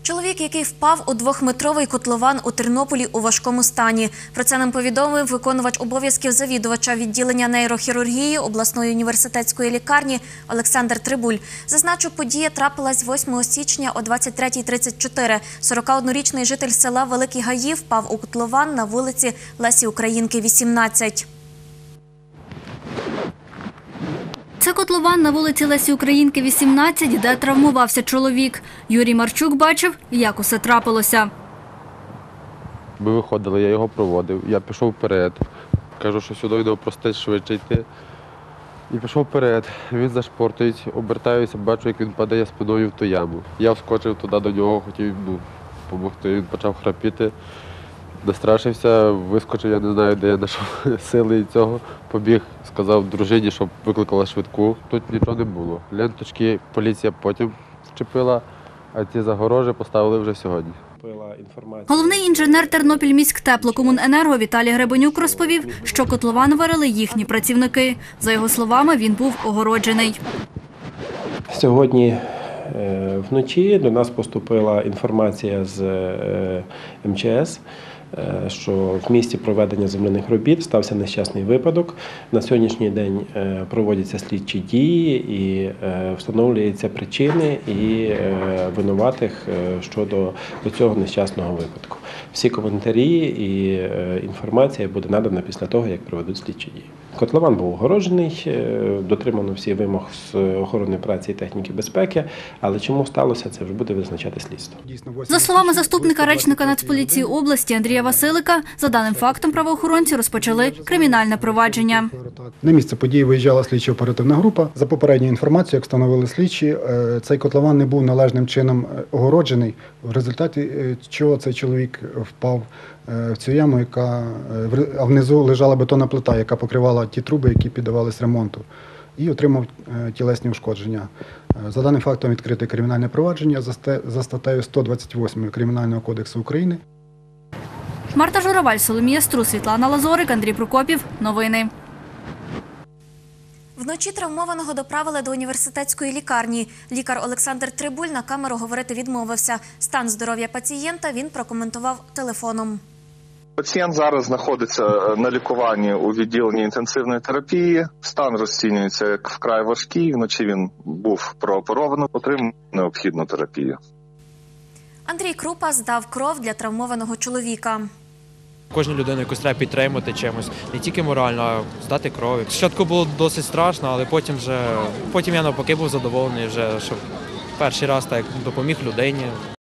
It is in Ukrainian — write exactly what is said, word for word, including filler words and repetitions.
Чоловік, який впав у двохметровий котлован у Тернополі у важкому стані. Про це нам повідомив виконувач обов'язків завідувача відділення нейрохірургії обласної університетської лікарні Олександр Трибуль. Зазначу, подія трапилась восьмого січня о двадцять третя тридцять чотири. сорокаоднорічний житель села Великі Гаї впав у котлован на вулиці Лесі Українки, вісімнадцять. Це котлован на вулиці Лесі Українки, вісімнадцять, де травмувався чоловік. Юрій Марчук бачив, як усе трапилося. Ми виходили, я його проводив, я пішов вперед. Кажу, що сюди його прости швидше йти. І пішов вперед, він зашпортується, обертаюся, бачу, як він падає спиною в ту яму. Я вскочив туди до нього, хотів йому допомогти, він почав храпіти. Настрашився, вискочив, я не знаю, де я знайшов сили і цього. Побіг, сказав дружині, щоб викликала швидку. Тут нічого не було. Ленточки поліція потім вчепила, а ці загорожі поставили вже сьогодні. Головний інженер Тернопільміськтеплокомуненерго Віталій Гребенюк розповів, що котлован варили їхні працівники. За його словами, він був огороджений. Сьогодні вночі до нас поступила інформація з ем че ес, що в місці проведення земляних робіт стався нещасний випадок. На сьогоднішній день проводяться слідчі дії і встановлюються причини і винуватих щодо цього нещасного випадку. Всі коментарі і інформація буде надана після того, як проведуть слідчі дії. Котлован був огороджений, дотримано всі вимог з охорони праці і техніки безпеки, але чому сталося, це вже буде визначати слідство. За словами заступника речника Нацполіції області Андрія Василика, за даним фактом правоохоронці розпочали кримінальне провадження. На місце події виїжджала слідчо-оперативна група. За попередньою інформацією, як встановили слідчі, цей котлован не був належним чином огороджений, в результаті чого цей чоловік впав в цю яму, яка, а внизу лежала бетонна плита, яка покривала ті труби, які піддавались ремонту, і отримав тілесні ушкодження. За даним фактом відкрите кримінальне провадження за статтею сто двадцять восьмою Кримінального кодексу України. Марта Жураваль, Соломія Струс, Світлана Лазорик, Андрій Прокопів. Новини. Вночі травмованого доправили до університетської лікарні. Лікар Олександр Трибуль на камеру говорити відмовився. Стан здоров'я пацієнта він прокоментував телефоном. Пацієнт зараз знаходиться на лікуванні у відділенні інтенсивної терапії. Стан розцінюється як вкрай важкий. Вночі він був прооперований, отримав необхідну терапію. Андрій Крупа здав кров для травмованого чоловіка. Кожну людину якось треба підтримати чимось, не тільки морально, а здати кров. Спочатку було досить страшно, але потім вже потім я навпаки був задоволений, вже, що перший раз так допоміг людині.